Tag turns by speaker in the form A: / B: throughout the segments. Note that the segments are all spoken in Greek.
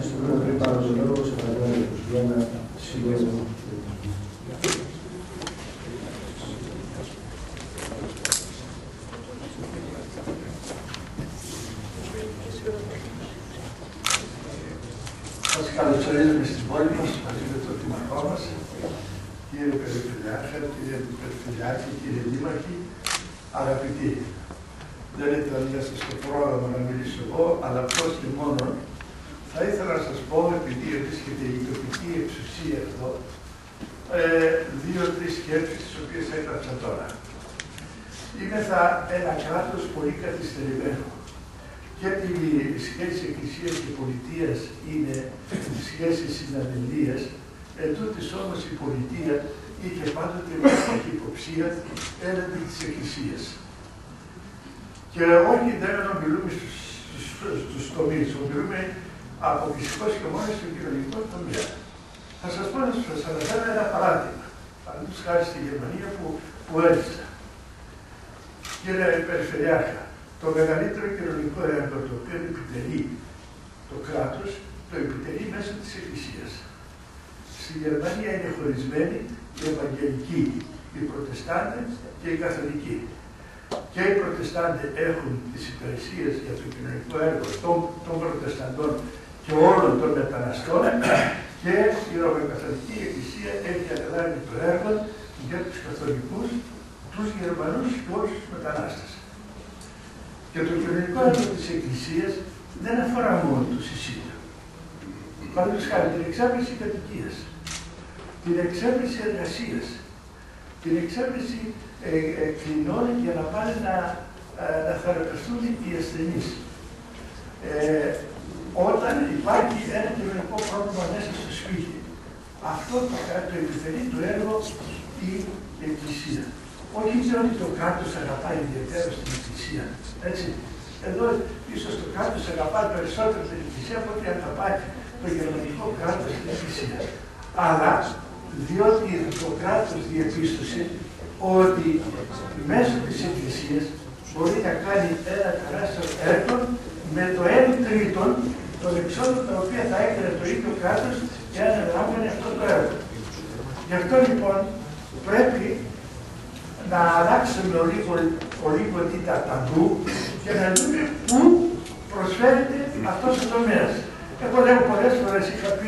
A: πριν πάρω τον λόγο, σε παρακαλώ για ένα σχολιασμό.
B: Σας καλωσορίζουμε στην πόλη μας, μαζί με τον Δήμαρχό μας, κύριε Περιφερειάρχα, κύριε Περιφερειάρχη, κύριε Δήμαρχοι, αγαπητοί. Δεν ήταν μέσα στο πρόγραμμα να μιλήσω εγώ, αλλά απλώς και μόνο θα ήθελα να σας πω, επειδή βρίσκεται η τοπική εξουσία εδώ, δύο-τρεις σκέψεις τις οποίες θα έγραψα τώρα. Είναι ένα κράτος πολύ καθυστερημένο. Και η σχέση εκκλησίας και πολιτείας είναι σχέση συναδελίας, ετούτοις όμως η πολιτεία είχε πάντοτε μια υποψία έναντι της εκκλησίας. Και όχι δεν μιλούμε στους τομείς, μιλούμε αποκλειστικώς και μόνο στον κοινωνικό τομέα. Θα σας πω να σας αναφέρω ένα παράδειγμα. Παραδείγματος χάρη στη Γερμανία που έζησα. Κύριε Περιφερειάρχα, το μεγαλύτερο κοινωνικό έργο το οποίο επιτελεί το κράτος, το επιτελεί μέσω της Εκκλησίας. Στη Γερμανία είναι χωρισμένοι οι Ευαγγελικοί, οι Προτεστάντες και οι Καθολικοί. Και οι Προτεστάντες έχουν τις υπηρεσίες για το κοινωνικό έργο των Προτεσταντών και όλων των μεταναστών και η Ρωμαιοκαθολική Εκκλησία έχει αναλάβει το έργο για τους Καθολικούς, τους Γερμανούς και όλους τους μετανάστες. Και το κοινωνικό έργο της Εκκλησίας δεν αφορά μόνο τους εισήγειους. Παραδείγματος χάρη την εξάπληση κατοικίας, την εξάπληση εργασίας, την εξάπληση κλινών για να πάνε να θεραπευτούν οι ασθενείς. Όταν υπάρχει ένα κοινωνικό πρόβλημα μέσα στο σπίτι, αυτό το επιφέρει το έργο η Εκκλησία. Όχι ότι το κράτος αγαπάει ιδιαίτερα στην Εκκλησία. Έτσι. Εδώ ίσως το κράτος αγαπάει περισσότερο την Εκκλησία από ότι αγαπάει το γερμανικό κράτος στην Εκκλησία. Αλλά διότι το κράτος διαπίστωσε ότι μέσω της Εκκλησίας μπορεί να κάνει ένα τεράστιο έργο με το 1/3 των εξόδων τα οποία θα έκανε το ίδιο κράτος για να λάμβανε αυτό το έργο. Γι' αυτό λοιπόν πρέπει να αλλάξουμε λίγο τα ταμπού και να δούμε πού προσφέρεται αυτός ο τομέας. Εγώ λέω πολλές φορές, είχα πει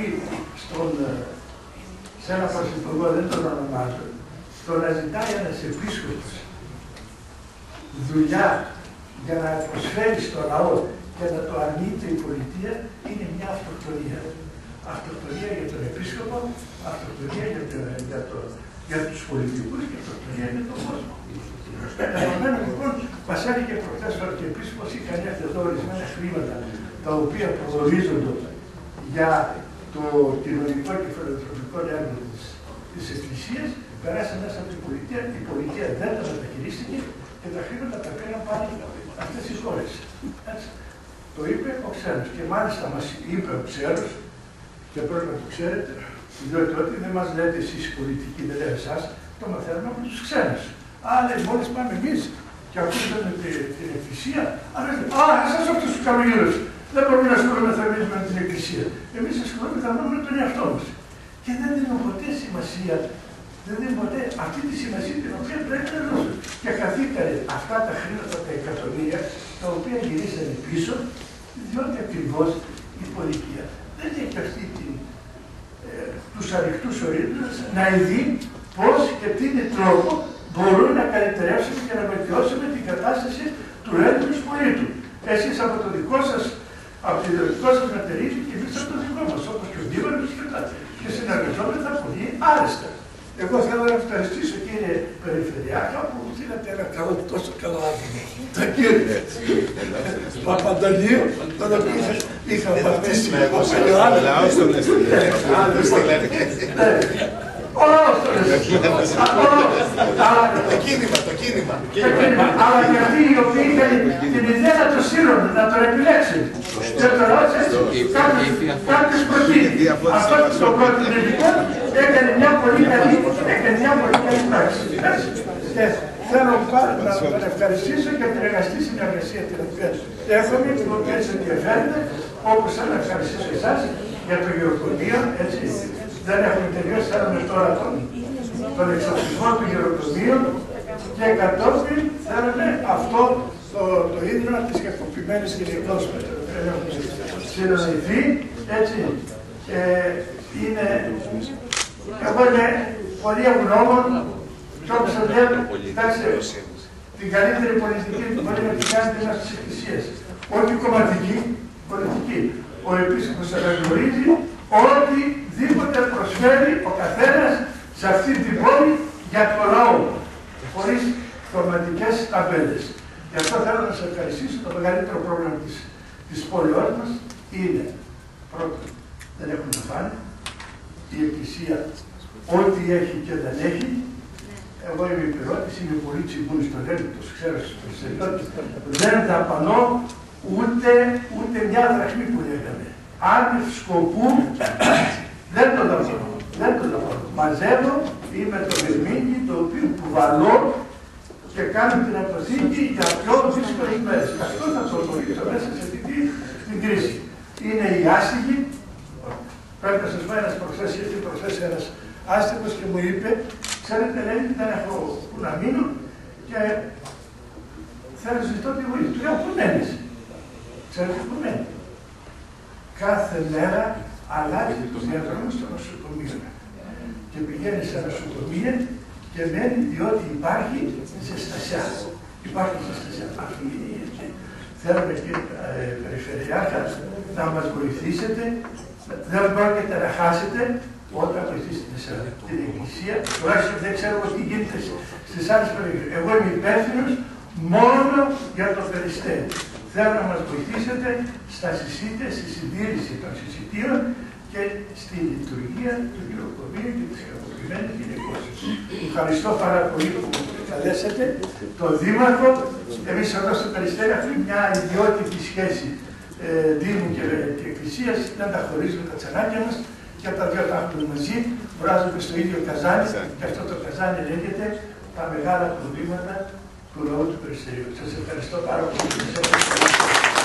B: σε ένα πρωθυπουργό, δεν τον ονομάζω, το να ζητάει ένας επίσκοπος δουλειά για να προσφέρει στο λαό και να το αρνείται η πολιτεία είναι μια αυτοκτονία. Αυτοκτονία για τον επίσκοπο, αυτοκτονία για τους πολιτικούς και αυτοκτονία για τον κόσμο. Επομένως λοιπόν, μας έλεγε προχθές ο Αρχιεπίσκοπος ή κάνει εδώ ορισμένα χρήματα τα οποία προορίζονται για το κοινωνικό και φιλανθρωπικό έργο της Εκκλησίας, περάσαν μέσα από την πολιτεία, η πολιτεία δεν τα μεταχειρίστηκε και τα χρήματα τα πήραν πάλι αυτές οι χώρες. Το είπε ο ξένος και μάλιστα μας είπε ο ξένος, και πρέπει να το ξέρετε, διότι ότι δεν μας λέτε εσείς οι πολιτικοί, δεν λέτε εσάς, το μαθαίνουμε από τους ξένους. Αλλά μόλις πάμε εμείς και ακούσαμε την Εκκλησία, αλλά λέτε, εσάς αυτούς τους καμπύλους, δεν μπορούμε να ασχολούμεθα εμείς με την Εκκλησία. Εμείς ασχολούμεθα μόνο με τον εαυτό μας. Και δεν δίνουμε ποτέ σημασία, δεν δίνουμε ποτέ αυτή τη σημασία την οποία πρέπει να δώσουμε. Και χαθήκανε αυτά τα χρήματα, τα εκατομμύρια, τα οποία γυρίσανε πίσω, διότι ακριβώς η πολιτεία δεν έχει αυτή τους ανοιχτούς ορίζοντες να δει πώς και τι τρόπο μπορούν να καλυτερεύσουμε και να βελτιώσουμε την κατάσταση του έργου του πολίτου. Εσείς από το δικό σας, από το δικό σας μετερίζει και εμείς από το δικό μας, όπως και ο Δήμαρχος και συνεργαζόμεθα πολύ άρεστα. Εγώ θέλω να ευχαριστήσω κύριε Περιφερειάρχα που μου δίνατε ένα καλό, τόσο καλό άτομο. Το κύριε Παπαντονίου, τον οποίο είχα βαπτίσει με εγώ σε άλλο. Λαός τον έστειλε. Το κίνημα. Αλλά και αυτοί οι οποίοι είχαν την ιδέα να το στείλουν, να τον επιλέξουν. Και το ρώτησε κάποιος προτείνει. Αυτός το πρώτο τελικό έκανε μια πολύ καλή πράξη. Θέλω να ευχαριστήσω για την εργαστή συνεργασία την οποία έχουμε, την οποία σε ενδιαφέρεται, όπως θέλω να ευχαριστήσω εσάς για το γεροκομείο, έτσι. Δεν έχουμε τελειώσει, θέλουμε τώρα τον εξοπλισμό του γεροκομείου και κατόπιν θέλουμε αυτό το ίδρυμα της κακοποιημένης γυναικός που έχουμε συνοηθεί, έτσι. Εγώ είμαι πολύ ευγνώμων και όπως σας λέω, την καλύτερη πολιτική που μπορεί να την κάνει ένας της Εκκλησίας. Όχι κομματική, πολιτική. Ο επίσκοπος αναγνωρίζει οτιδήποτε προσφέρει ο καθένας σε αυτή την πόλη για το λαό, χωρίς κομματικές ταμπέλες. Γι' αυτό θέλω να σας ευχαριστήσω. Το μεγαλύτερο πρόβλημα της πόλεως μας είναι, πρώτον, δεν έχουν να φάνε. Η Εκκλησία ό,τι έχει και δεν έχει. Εγώ είμαι υπηρώτης, είμαι πολύ τσιγκούνης στο λένε, το ξέρω στους Περιστεριώτες. Δεν δαπανώ ούτε μια δραχμή που λέγαμε. Άνευ σκοπού δεν το δαπανώ. Δεν το δαπανώ. Μαζεύω, είμαι το βερμίνι το οποίο κουβαλώ και κάνω την αποθήκη για πιο δύσκολες μέρες. Αυτό θα το βοηθήσω μέσα σε αυτή την κρίση. Είναι οι άστιγοι. Πρέπει να σας πω ένας προχθές, ήρθε προχθές ένας άστεγος και μου είπε, ξέρετε, λέει, δεν έχω που να μείνω και θέλω να ζητώ τη βοήθεια. Του λέω, πού μένεις? Ξέρετε πού μένει? Κάθε μέρα αλλάζει τους διαδρόμους στο νοσοκομείο. Και πηγαίνει σε νοσοκομεία και μένει διότι υπάρχει ζεστασιά. Υπάρχει ζεστασιά. Θέλουμε, κύριε Περιφερειάρχα, να μας βοηθήσετε. Δεν πρόκειται να χάσετε όταν βοηθήσετε την Εκκλησία. Τουλάχιστον δεν ξέρω τι γίνεται στις άλλες περιοχές. Εγώ είμαι υπεύθυνος μόνο για το Περιστέρι. Θέλω να μας βοηθήσετε στα συσίτια, στη συντήρηση των συσιτίων και στη λειτουργία του γεροκομείου και της κακοποιημένης γυναικός. Ευχαριστώ πάρα πολύ που με καλέσατε. Το Δήμαρχο, εμείς εδώ στο Περιστέρι έχουμε μια ιδιότυπη σχέση Δήμου και Εκκλησίας, δεν τα χωρίζουμε τα τσανάκια μας και τα δύο τα έχουμε μαζί, βράζουμε στο ίδιο καζάνι και αυτό το καζάνι λέγεται τα μεγάλα προβλήματα του λαού του Περιστερίου. Σας ευχαριστώ πάρα πολύ.